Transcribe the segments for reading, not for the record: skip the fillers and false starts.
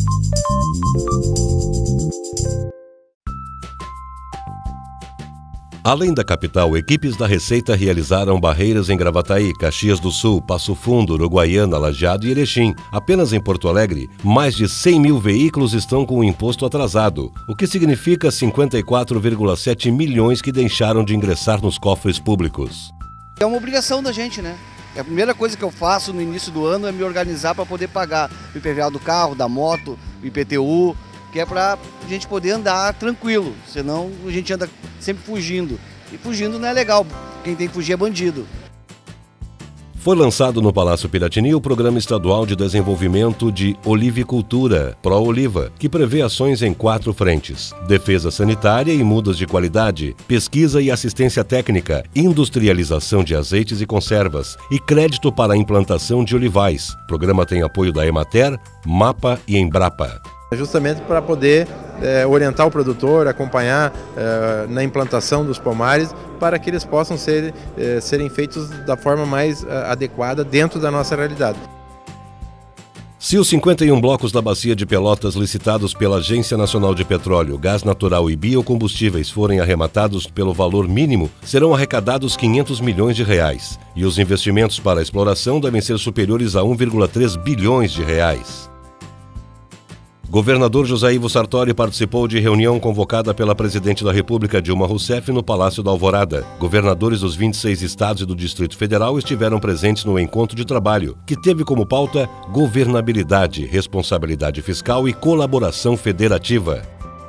Além da capital, equipes da Receita realizaram barreiras em Gravataí, Caxias do Sul, Passo Fundo, Uruguaiana, Lajeado e Erechim. Apenas em Porto Alegre, mais de 100 mil veículos estão com o imposto atrasado, o que significa 54,7 milhões que deixaram de ingressar nos cofres públicos. É uma obrigação da gente, né? A primeira coisa que eu faço no início do ano é me organizar para poder pagar o IPVA do carro, da moto, o IPTU, que é para a gente poder andar tranquilo, senão a gente anda sempre fugindo. E fugindo não é legal, quem tem que fugir é bandido. Foi lançado no Palácio Piratini o Programa Estadual de Desenvolvimento de Olivicultura, Pró-Oliva, que prevê ações em 4 frentes: defesa sanitária e mudas de qualidade, pesquisa e assistência técnica, industrialização de azeites e conservas e crédito para a implantação de olivais. O programa tem apoio da Emater, MAPA e Embrapa. Justamente para poder orientar o produtor, acompanhar na implantação dos pomares, para que eles possam serem feitos da forma mais adequada dentro da nossa realidade. Se os 51 blocos da Bacia de Pelotas licitados pela Agência Nacional de Petróleo, Gás Natural e Biocombustíveis forem arrematados pelo valor mínimo, serão arrecadados 500 milhões de reais. E os investimentos para a exploração devem ser superiores a 1,3 bilhões de reais. Governador José Ivo Sartori participou de reunião convocada pela Presidente da República Dilma Rousseff no Palácio da Alvorada. Governadores dos 26 estados e do Distrito Federal estiveram presentes no encontro de trabalho, que teve como pauta governabilidade, responsabilidade fiscal e colaboração federativa.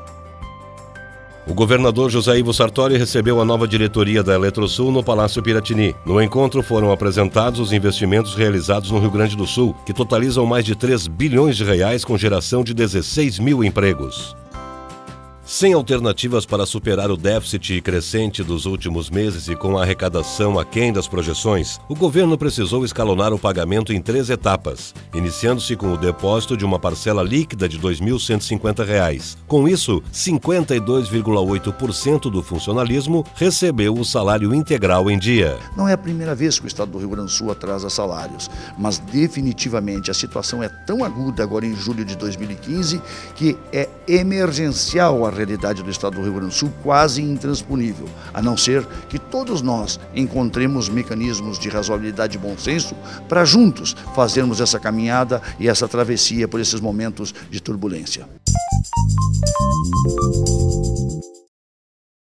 O governador José Ivo Sartori recebeu a nova diretoria da Eletrosul no Palácio Piratini. No encontro foram apresentados os investimentos realizados no Rio Grande do Sul, que totalizam mais de 3 bilhões de reais com geração de 16 mil empregos. Sem alternativas para superar o déficit crescente dos últimos meses e com a arrecadação aquém das projeções, o governo precisou escalonar o pagamento em 3 etapas, iniciando-se com o depósito de uma parcela líquida de R$ 2.150. Com isso, 52,8% do funcionalismo recebeu o salário integral em dia. Não é a primeira vez que o Estado do Rio Grande do Sul atrasa salários, mas definitivamente a situação é tão aguda agora em julho de 2015 que é emergencial a realidade do Estado do Rio Grande do Sul, quase intransponível, a não ser que todos nós encontremos mecanismos de razoabilidade e bom senso para juntos fazermos essa caminhada e essa travessia por esses momentos de turbulência.